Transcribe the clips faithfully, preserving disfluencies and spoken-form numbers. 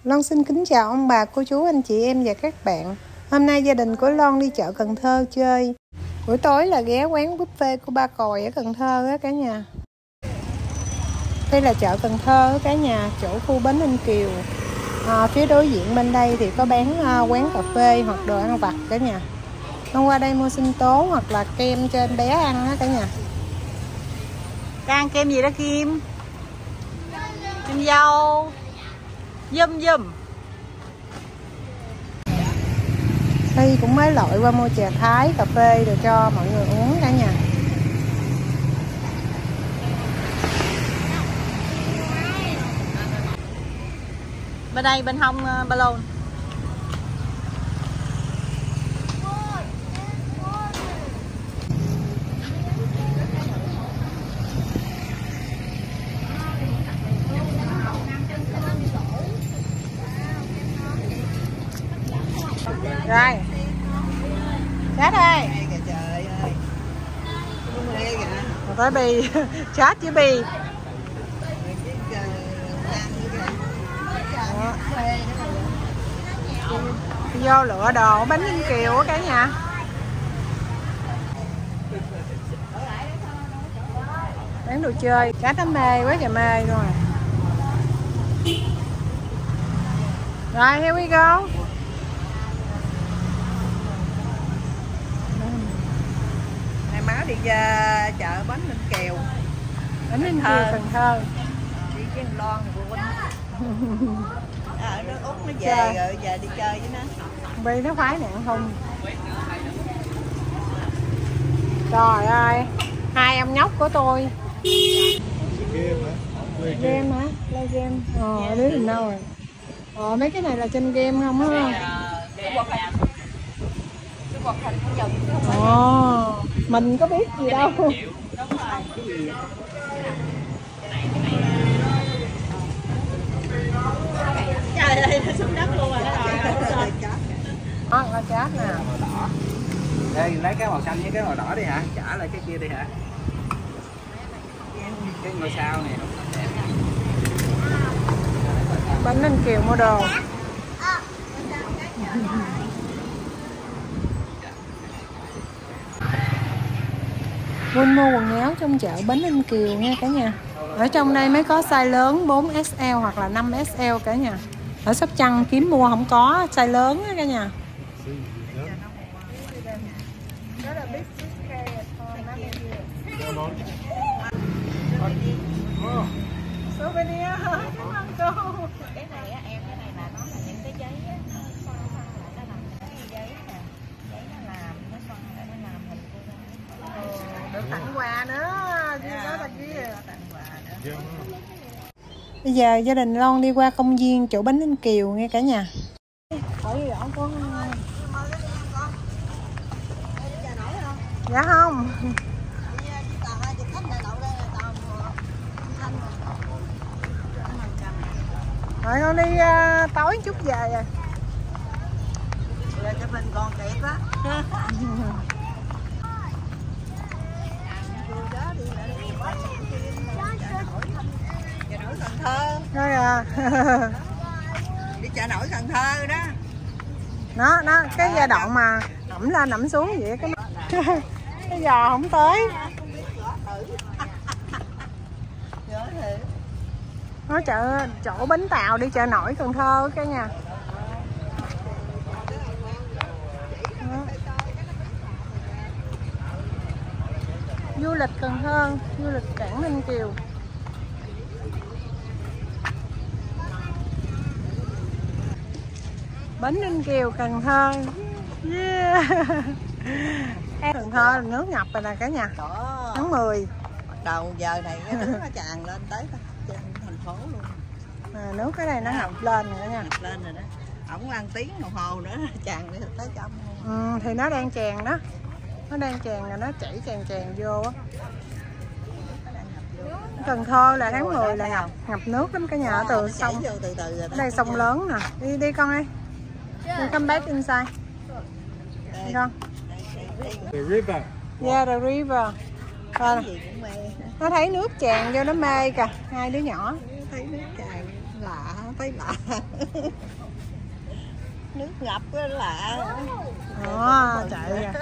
Loan xin kính chào ông bà, cô chú, anh chị em và các bạn. Hôm nay gia đình của Loan đi chợ Cần Thơ chơi. Buổi tối là ghé quán buffet của Ba Còi ở Cần Thơ á cả nhà. Đây là chợ Cần Thơ cả nhà, chỗ khu Bến Ninh Kiều. À, phía đối diện bên đây thì có bán à, quán cà phê hoặc đồ ăn vặt cả nhà. Con qua đây mua sinh tố hoặc là kem cho em bé ăn á cả nhà. Đang kem gì đó Kim? Kem dâu. Dùm dùm. Đây cũng mới lội qua mua trà thái, cà phê rồi cho mọi người uống cả nhà. Bên đây bên hông ba lô. Rồi. Chat ơi. Rồi tới Bì, chat với Bì. Vô lựa đồ bánh Ninh Kiều á cả nhà. Bán đồ chơi, chat nó mê quá trời mê rồi. Rồi, here we go. Máu đi uh, chợ bánh Ninh Kiều, bánh Ninh Kiều Cần Thơ, đi với Loan thì phụ huynh ở nó Út nó về chơi. Rồi về đi chơi với nó. Bi nó khoái nạn không? Trời ơi, hai ông nhóc của tôi. Game hả? Play game. Ờ, đứa mình đâu rồi? Ờ, mấy cái này là trên game không á? Ồ, mình có biết gì đâu. Trời ơi, nó xuống đất luôn rồi đó rồi. Đó, nó chát nè. Đây, lấy cái màu xanh với cái màu đỏ đi hả? Trả lại cái kia đi hả? Cái ngôi sao này. Bánh Ninh Kiều mua đồ. Quên mua quần áo trong chợ Bến Ninh Kiều nha cả nhà. Ở trong đây mới có size lớn bốn ét lờ hoặc là năm ét lờ cả nhà. Ở Sóc Trăng kiếm mua không có size lớn cả nhà. Souvenir. Cảm ơn cô. Cái này á em, cái này là nó là những cái giấy á, nó xoa xoa lại nó làm cái giấy nè, giấy nó làm nó xoa lại nó làm hình cô. Được tặng quà nữa, đó là kia. Tặng quà nữa. Bây giờ gia đình Loan đi qua công viên chỗ Bến Ninh Kiều nghe cả nhà. Ở gì đó có. Dạ không. Rồi con đi uh, tối chút về rồi. Lên cho mình con kẹt đó. Cần Thơ. Rồi à. Đi chợ nổi Cần Thơ đó. Nó nó cái giai đoạn mà ẩm lên ẩm xuống vậy cái cái giò không tới. Nó chợ chỗ Bến Tàu đi chợ nổi Cần Thơ cả nhà. Du lịch Cần Thơ, du lịch cảng Ninh Kiều. Bến Ninh Kiều Cần Thơ. Yeah. Cần Thơ nước ngập rồi nè cả nhà. Đó. Tháng mười. Đầu giờ này cái nước nó tràn lên tới thành phố luôn. À, nước cái này nó ngập lên rồi đó nha. Ngập lên rồi đó. Ổng ăn tiếng đồng hồ nữa tràn lên tới trong luôn. Ừ, thì nó đang tràn đó. Nó đang tràn rồi nó chảy tràn tràn vô á. Cần Thơ là tháng mười là ngập ngập nước lắm cả nhà. Ở từ sông. Từ từ rồi đó. Đây sông lớn nè. Đi đi con ơi. Đi come back inside. Đi con. The river. Yeah, the river. Rồi. Nó thấy nước tràn vô nó mê kìa, hai đứa nhỏ. Thấy nước tràn. Lạ, thấy lạ. Nước ngập cái lạ. Đó, chạy kìa.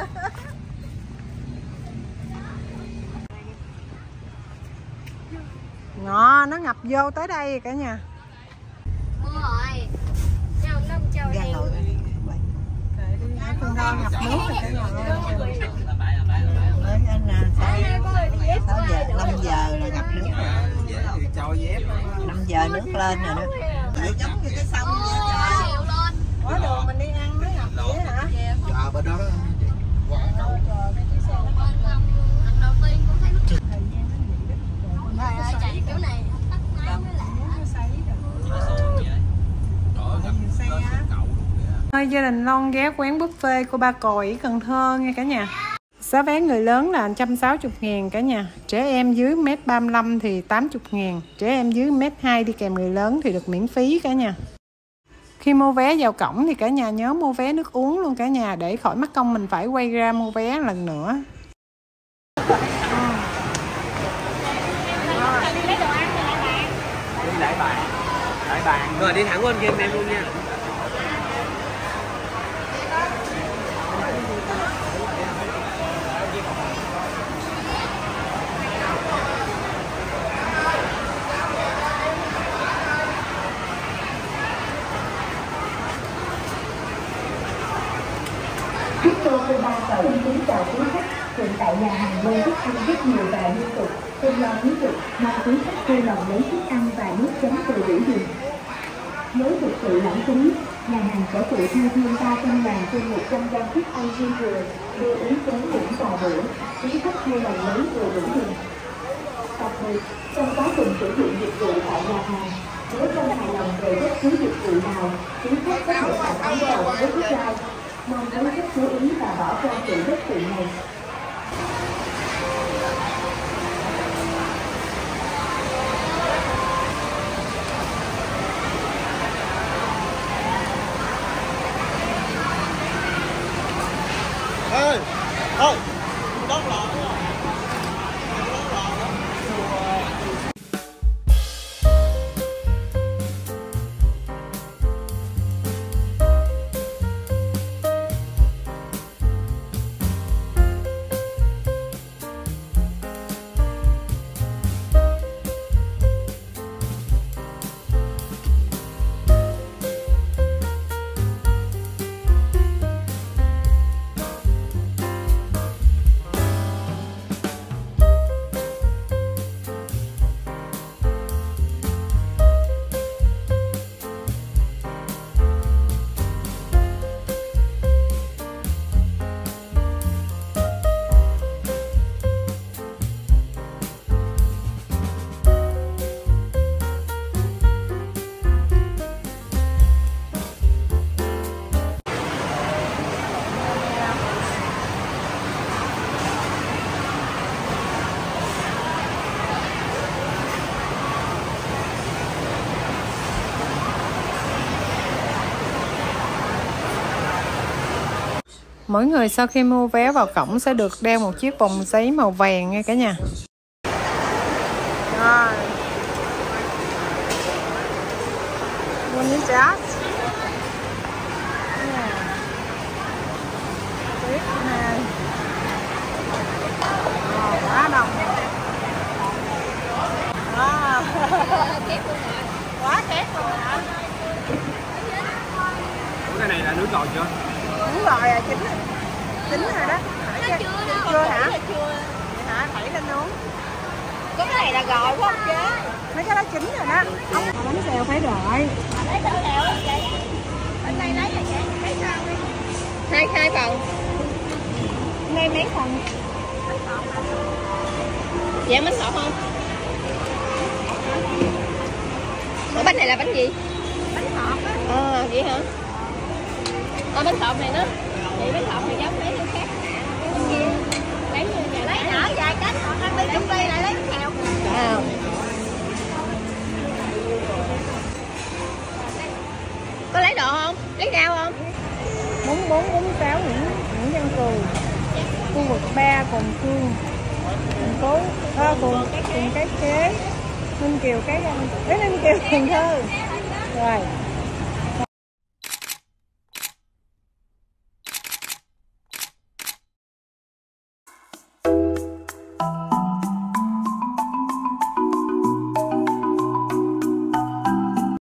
Nó nó ngập vô tới đây cả nhà. Mưa rồi. Châu nó châu Ra ngồi. Cần Thơ ngập nước rồi cả nhà ơi. Nói anh là sáu giờ, năm giờ là ngập nước. Cho dép. năm giờ nước lên rồi đó. Vậy giống như cái sông vậy trời. Có đường mình đi ăn nó ngập vậy hả? Dạ bên đó đó. Qua cầu. Lần đầu tiên cũng thấy nước chạy kiểu này. Thôi gia đình Lon ghé quán buffet của Ba Còi ở Cần Thơ nha cả nhà. Giá vé người lớn là một trăm sáu mươi ngàn cả nhà. Trẻ em dưới mét ba mươi lăm thì tám mươi ngàn. Trẻ em dưới mét hai đi kèm người lớn thì được miễn phí cả nhà. Khi mua vé vào cổng thì cả nhà nhớ mua vé nước uống luôn cả nhà, để khỏi mất công mình phải quay ra mua vé lần nữa. Đi lại bàn. Lại bàn. Rồi đi thẳng qua bên kia em luôn nha. Chúng tôi cô Ba Còi xin kính chào quý khách. Hiện tại nhà hàng quay thức ăn rất nhiều và liên tục. Không lo lý dục, mong quý khách vui lòng lấy thức ăn và nước chấm từ đủ dùng. Nếu thực sự lãng phí, nhà hàng sẽ tự thu thêm ba trăm ngàn trên một trăm gram thức ăn riêng thừa, đưa ý chén muỗng và đũa. Quý khách vui lòng lấy vừa đủ dùng. Đặc biệt, trong quá trình sử dụng dịch vụ tại nhà hàng, nếu không hài lòng về bất cứ dịch vụ nào, quý khách có thể phản ánh vào số hotline. Mong quý khách chú ý và bỏ qua sự bất tiện này. Ê! Ôi! Đốt lò đó. Mỗi người sau khi mua vé vào cổng sẽ được đeo một chiếc vòng giấy màu vàng nha cả nhà. Rồi. When you start. Tiếp này. Ồ, quá đông. Wow. Quá khét luôn hả? Cái này là nước rồi chưa? Đúng rồi à, chín chín rồi đó. Chưa, chưa, chưa hả? Chưa. Hả? Thảy lên uống. Có cái này là gòi phải không chứ? Mấy cái đó chín rồi đó. Ông bánh xèo phải đợi. Lấy bánh xèo vậy. Bên đây lấy vậy lấy sao đi. Hai hai phần. Đây mấy phần? Dạ bánh sọt không? Ủa bánh này là bánh gì? Bánh ngọt á. Ờ vậy hả? Ờ bánh sọt này đó. Vậy bánh sọt này giống mấy cái khác. Cái kia. Lấy như nhà Lấy nhỏ vài cánh còn ăn đi chung đi lại lấy bánh xèo. À. Có lấy đồ không? Lấy rau không? Bốn bốn bốn sáu Nguyễn Nguyễn Văn Cừ, khu vực ba Cồn Khương, thành phố à, phường phường Cái Khế, Ninh Kiều Cái Ninh Kiều Cần Thơ. Rồi